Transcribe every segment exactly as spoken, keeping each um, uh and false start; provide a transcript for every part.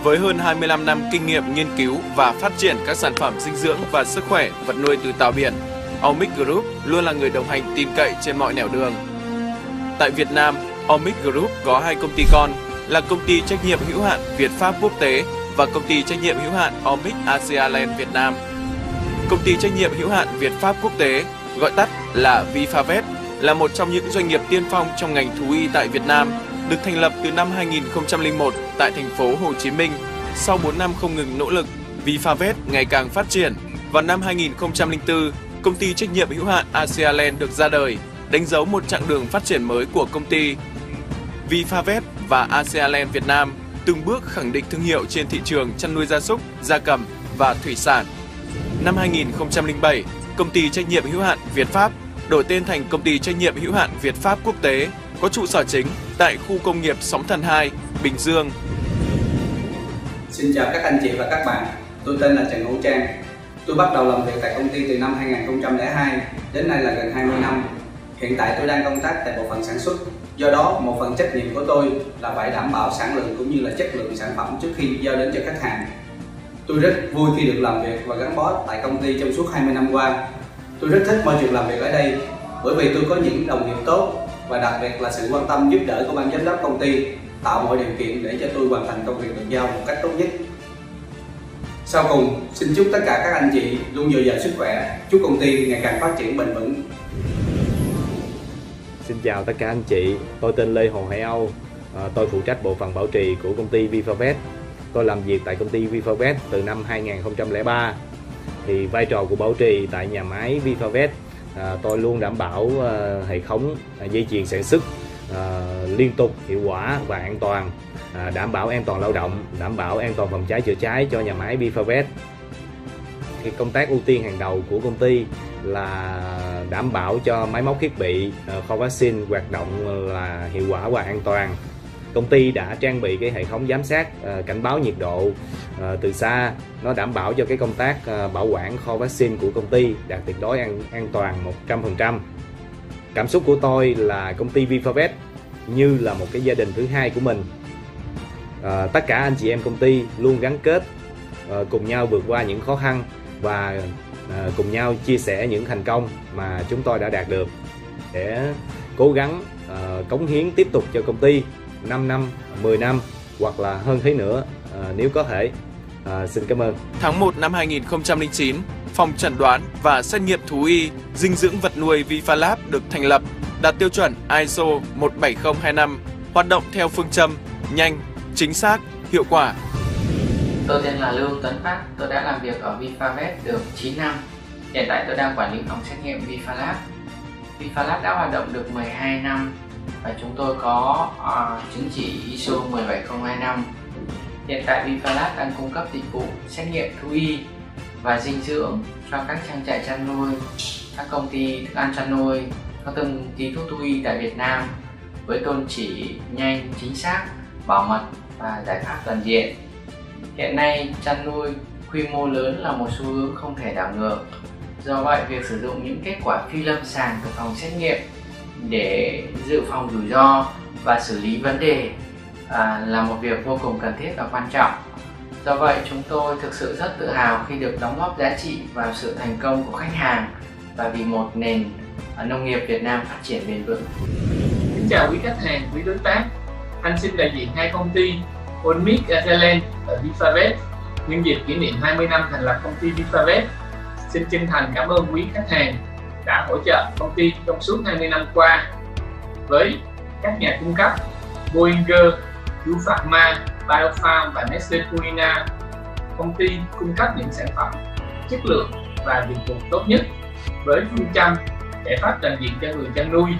Với hơn hai mươi lăm năm kinh nghiệm nghiên cứu và phát triển các sản phẩm dinh dưỡng và sức khỏe vật nuôi từ tàu biển, Omic Group luôn là người đồng hành tin cậy trên mọi nẻo đường. Tại Việt Nam, Omic Group có hai công ty con là công ty trách nhiệm hữu hạn Việt Pháp Quốc tế và công ty trách nhiệm hữu hạn Omic Asialand Việt Nam. Công ty trách nhiệm hữu hạn Việt Pháp Quốc tế, gọi tắt là Vifavet, là một trong những doanh nghiệp tiên phong trong ngành thú y tại Việt Nam, được thành lập từ năm hai nghìn không trăm lẻ một tại thành phố Hồ Chí Minh. Sau bốn năm không ngừng nỗ lực, Vifavet ngày càng phát triển. Vào năm hai nghìn không trăm lẻ bốn, công ty trách nhiệm hữu hạn Asialand được ra đời, đánh dấu một chặng đường phát triển mới của công ty. Vifavet và Asialand Việt Nam từng bước khẳng định thương hiệu trên thị trường chăn nuôi gia súc, gia cầm và thủy sản. Năm hai nghìn không trăm lẻ bảy, công ty trách nhiệm hữu hạn Việt Pháp đổi tên thành công ty trách nhiệm hữu hạn Việt Pháp Quốc tế, có trụ sở chính tại khu công nghiệp Sóng Thần hai, Bình Dương. Xin chào các anh chị và các bạn, tôi tên là Trần Hữu Trang. Tôi bắt đầu làm việc tại công ty từ năm hai nghìn không trăm lẻ hai, đến nay là gần hai mươi năm. Hiện tại tôi đang công tác tại bộ phận sản xuất. Do đó, một phần trách nhiệm của tôi là phải đảm bảo sản lượng cũng như là chất lượng sản phẩm trước khi giao đến cho khách hàng. Tôi rất vui khi được làm việc và gắn bó tại công ty trong suốt hai mươi năm qua. Tôi rất thích môi trường làm việc ở đây bởi vì tôi có những đồng nghiệp tốt và đặc biệt là sự quan tâm giúp đỡ của ban giám đốc công ty, tạo mọi điều kiện để cho tôi hoàn thành công việc được giao một cách tốt nhất. Sau cùng, xin chúc tất cả các anh chị luôn dồi dào sức khỏe, chúc công ty ngày càng phát triển bền vững. Xin chào tất cả anh chị, tôi tên Lê Hồ Hải Âu, tôi phụ trách bộ phận bảo trì của công ty Vifavet. Tôi làm việc tại công ty Vifavet từ năm hai nghìn không trăm lẻ ba. Thì vai trò của bảo trì tại nhà máy Vifavet, à, tôi luôn đảm bảo à, hệ thống à, dây chuyền sản xuất à, liên tục, hiệu quả và an toàn, à, đảm bảo an toàn lao động, đảm bảo an toàn phòng cháy chữa cháy cho nhà máy Vifavet. Cái công tác ưu tiên hàng đầu của công ty là đảm bảo cho máy móc thiết bị à, kho vaccine hoạt động là hiệu quả và an toàn. Công ty đã trang bị cái hệ thống giám sát uh, cảnh báo nhiệt độ uh, từ xa, nó đảm bảo cho cái công tác uh, bảo quản kho vaccine của công ty đạt tuyệt đối an, an toàn một trăm phần trăm. Cảm xúc của tôi là công ty Vifavet như là một cái gia đình thứ hai của mình. Uh, tất cả anh chị em công ty luôn gắn kết, uh, cùng nhau vượt qua những khó khăn và uh, cùng nhau chia sẻ những thành công mà chúng tôi đã đạt được để cố gắng uh, cống hiến tiếp tục cho công ty năm năm, mười năm hoặc là hơn thế nữa à, nếu có thể. À, xin cảm ơn. Tháng một năm hai nghìn không trăm lẻ chín, Phòng chẩn đoán và xét nghiệm thú y, dinh dưỡng vật nuôi Vifalab được thành lập, đạt tiêu chuẩn i ét o một bảy không hai năm, hoạt động theo phương châm nhanh, chính xác, hiệu quả. Tôi tên là Lưu Tuấn Phát, tôi đã làm việc ở Vifavet được chín năm. Hiện tại tôi đang quản lý phòng xét nghiệm Vifalab. Vifalab đã hoạt động được mười hai năm và chúng tôi có uh, chứng chỉ i ét o một bảy không hai năm. Hiện tại Vifalab đang cung cấp dịch vụ xét nghiệm thú y và dinh dưỡng cho các trang trại chăn nuôi, các công ty thức ăn chăn nuôi, các công ty thuốc thú y tại Việt Nam với tôn chỉ nhanh, chính xác, bảo mật và giải pháp toàn diện. Hiện nay chăn nuôi quy mô lớn là một xu hướng không thể đảo ngược. Do vậy, việc sử dụng những kết quả phi lâm sàng từ phòng xét nghiệm để dự phòng rủi ro và xử lý vấn đề à, là một việc vô cùng cần thiết và quan trọng. Do vậy, chúng tôi thực sự rất tự hào khi được đóng góp giá trị vào sự thành công của khách hàng và vì một nền nông nghiệp Việt Nam phát triển bền vững. Xin chào quý khách hàng, quý đối tác. Anh xin đại diện hai công ty Omic Asialand và Vifavet nhân dịp kỷ niệm hai mươi năm thành lập công ty Vifavet. Xin chân thành cảm ơn quý khách hàng đã hỗ trợ công ty trong suốt hai mươi năm qua với các nhà cung cấp Boehringer, Dufragma, Biofarm và Nestlé Purina. Công ty cung cấp những sản phẩm chất lượng và dịch vụ tốt nhất với phương châm giải pháp toàn diện cho người chăn nuôi.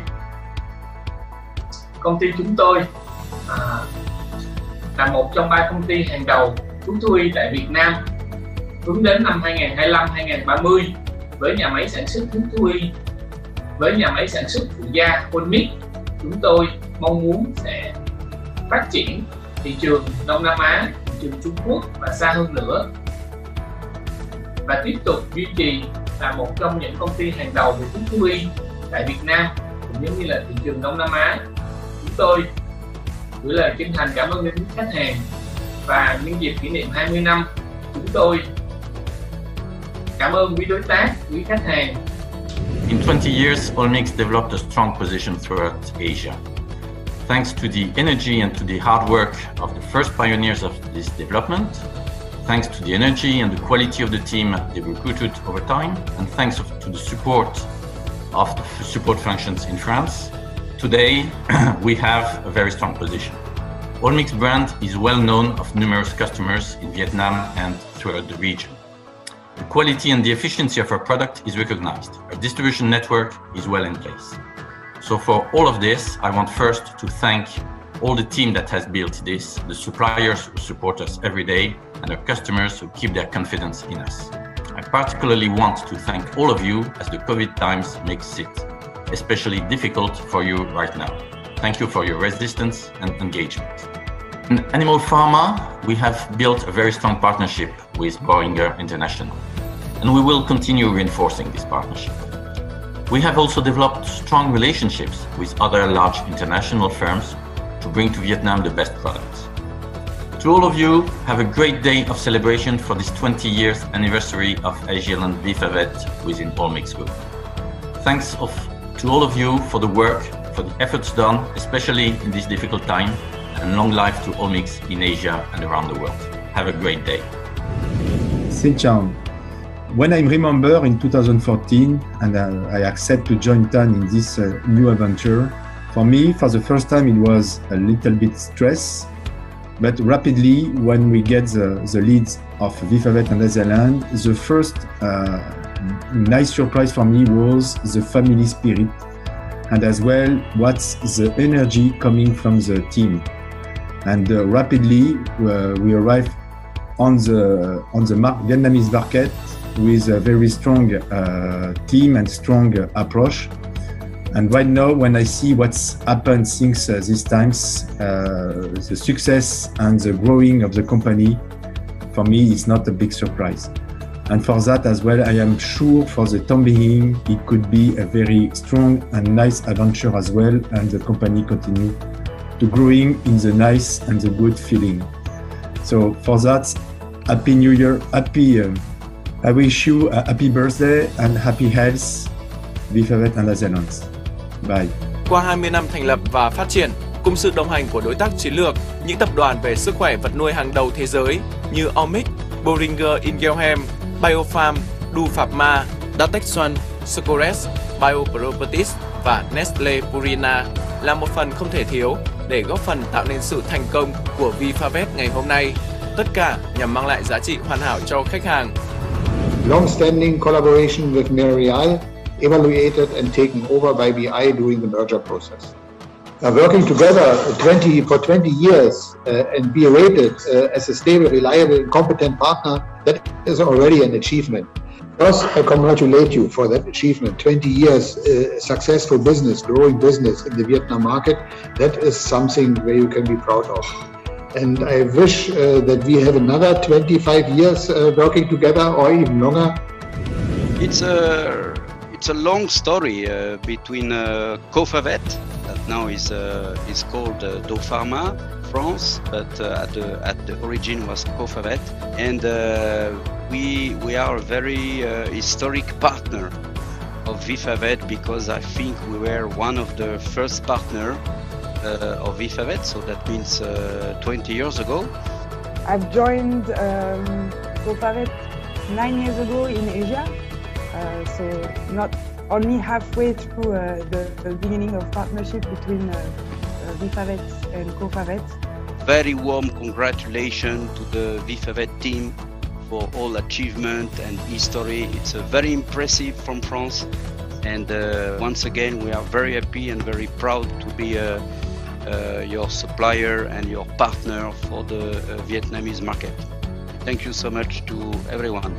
Công ty chúng tôi à, là một trong ba công ty hàng đầu thuốc thú y tại Việt Nam, hướng đến năm hai nghìn không trăm hai mươi lăm đến hai nghìn không trăm ba mươi với nhà máy sản xuất thuốc thú y. Với nhà máy sản xuất phụ gia Omic, chúng tôi mong muốn sẽ phát triển thị trường Đông Nam Á, thị trường Trung Quốc và xa hơn nữa, và tiếp tục duy trì là một trong những công ty hàng đầu về thuốc thú y tại Việt Nam cũng giống như là thị trường Đông Nam Á. Chúng tôi gửi lời chân thành cảm ơn đến khách hàng và nhân dịp kỷ niệm hai mươi năm, chúng tôi cảm ơn quý đối tác, quý khách hàng. In twenty years, Olmix developed a strong position throughout Asia. Thanks to the energy and to the hard work of the first pioneers of this development, thanks to the energy and the quality of the team they recruited over time, and thanks to the support of the support functions in France, today we have a very strong position. Olmix brand is well known of numerous customers in Vietnam and throughout the region. The quality and the efficiency of our product is recognized. Our distribution network is well in place. So for all of this, I want first to thank all the team that has built this, the suppliers who support us every day, and our customers who keep their confidence in us. I particularly want to thank all of you as the COVID times makes it especially difficult for you right now. Thank you for your resistance and engagement. In Animal Pharma, we have built a very strong partnership with Boehringer International, and we will continue reinforcing this partnership. We have also developed strong relationships with other large international firms to bring to Vietnam the best products. To all of you, have a great day of celebration for this twenty years anniversary of Agilent Vifavet within Olmix Group. Thanks of, to all of you for the work, for the efforts done, especially in this difficult time, and long life to Olmix in Asia and around the world. Have a great day. Xin chào. When I remember in two thousand fourteen and I, I accept to join Tan in this uh, new adventure, for me, for the first time, it was a little bit stress, but rapidly, when we get the, the leads of Vifavet and Agilent, the first uh, nice surprise for me was the family spirit, and as well, what's the energy coming from the team. And uh, rapidly, uh, we arrived on the on the mar- Vietnamese market with a very strong uh, team and strong uh, approach. And right now, when I see what's happened since uh, these times, uh, the success and the growing of the company, for me, it's not a big surprise. And for that as well, I am sure for the time being, it could be a very strong and nice adventure as well, and the company continue to growing in the nice and the good feeling. So for that, Happy New Year, happy, um, I wish you a happy birthday and happy health, Vifavet and Agilent. Bye. Qua hai mươi năm thành lập và phát triển, cùng sự đồng hành của đối tác chiến lược, những tập đoàn về sức khỏe vật nuôi hàng đầu thế giới như Olmix, Boehringer Ingelheim, Biofarm, Du Pharma, Datexuan, Scores, Bioproperties và Nestlé Purina là một phần không thể thiếu để góp phần tạo nên sự thành công của Vifavet ngày hôm nay. Tất cả nhằm mang lại giá trị hoàn hảo cho khách hàng. Long-standing collaboration with Merial, evaluated and taken over by B I during the merger process. Uh, working together twenty for twenty years uh, and be rated uh, as a stable, reliable, and competent partner, that is already an achievement. First, I congratulate you for that achievement. twenty years uh, successful business, growing business in the Vietnam market. That is something where you can be proud of. And I wish uh, that we have another twenty-five years uh, working together or even longer. It's a it's a long story uh, between uh, Cofavet, that now is uh, is called uh, Du Pharma France, but uh, at the at the origin was Cofavet, and uh, we we are a very uh, historic partner of Vifavet because I think we were one of the first partner uh, of Vifavet, so that means uh, twenty years ago. I've joined um, Cofavet nine years ago in Asia, uh, so not only halfway through uh, the, the beginning of partnership between uh, uh, Vifavet and Cofavet. Very warm congratulations to the Vifavet team for all achievement and history. It's uh, very impressive from France, and uh, once again we are very happy and very proud to be uh, uh, your supplier and your partner for the uh, Vietnamese market. Thank you so much to everyone.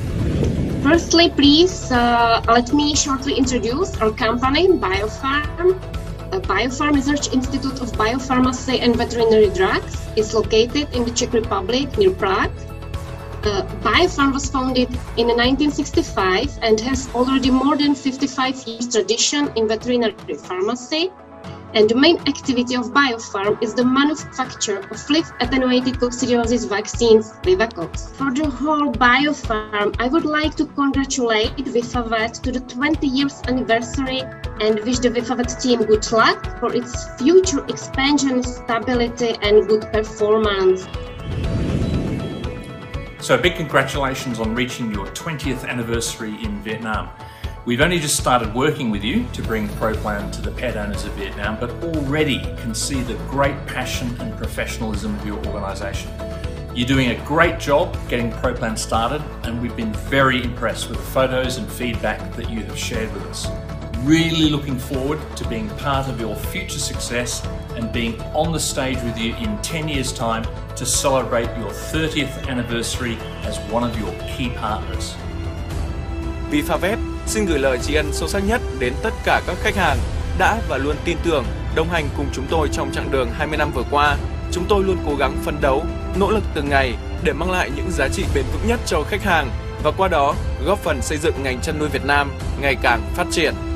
Firstly, please uh, let me shortly introduce our company, Biofarm. A Biofarm Research Institute of Biopharmacy and Veterinary Drugs is located in the Czech Republic near Prague. Uh, Biofarm was founded in nineteen sixty-five and has already more than fifty-five years tradition in veterinary pharmacy. and the main activity of BioPharm is the manufacture of leaf-attenuated coccidiosis vaccines, Vivacox. For the whole BioPharm, I would like to congratulate VifaVet to the twenty years anniversary and wish the VifaVet team good luck for its future expansion, stability and good performance. So a big congratulations on reaching your twentieth anniversary in Vietnam. We've only just started working with you to bring ProPlan to the pet owners of Vietnam, but already can see the great passion and professionalism of your organisation. You're doing a great job getting ProPlan started, and we've been very impressed with the photos and feedback that you have shared with us. Really looking forward to being part of your future success and being on the stage with you in ten years' time to celebrate your thirtieth anniversary as one of your key partners. VifaVet xin gửi lời tri ân sâu sắc nhất đến tất cả các khách hàng đã và luôn tin tưởng, đồng hành cùng chúng tôi trong chặng đường hai mươi năm vừa qua. Chúng tôi luôn cố gắng phấn đấu, nỗ lực từng ngày để mang lại những giá trị bền vững nhất cho khách hàng và qua đó góp phần xây dựng ngành chăn nuôi Việt Nam ngày càng phát triển.